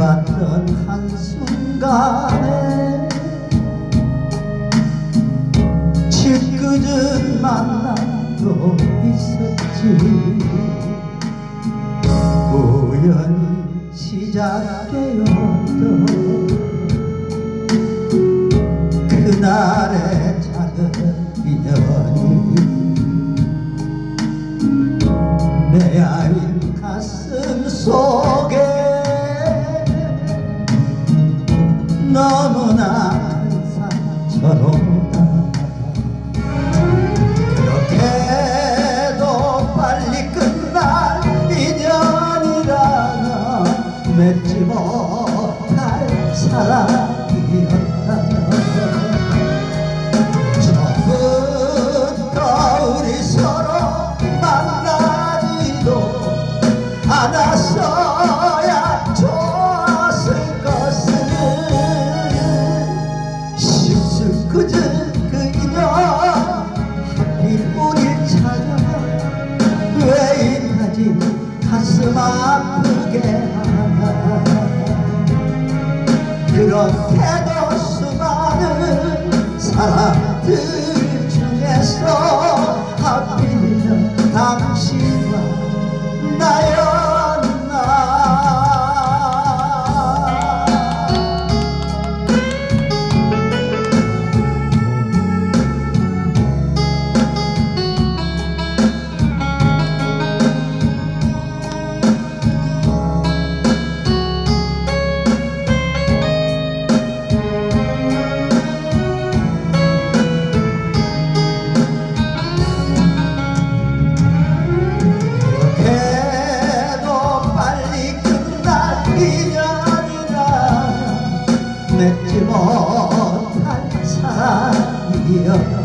몰랐던 한순간에 짓궂은 만남도 있었지. 우연히 시작되었던 그날의 작은 인연이 내 아인 가슴 속에 너무나 큰 상처로 그렇게도 빨리 끝날 인연이라면 맺지 못할 사랑이었다. 처음부터 우리 서로 만나지도 않았어야 좋았을 것을. 실수 그저 그 인연 하필 우릴 찾아 왜 이까지 가슴 아프게 하나. 그렇게도 수많은 사람들 중에서 하필이면 당신과 나였나. 맺지 못할 사랑이여.